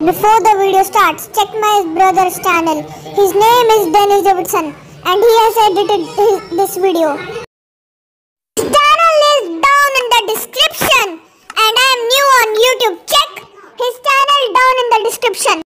Before the video starts, check my brother's channel. His name is Dennis Davidson and he has edited this video. His channel is down in the description and I am new on YouTube. Check his channel down in the description.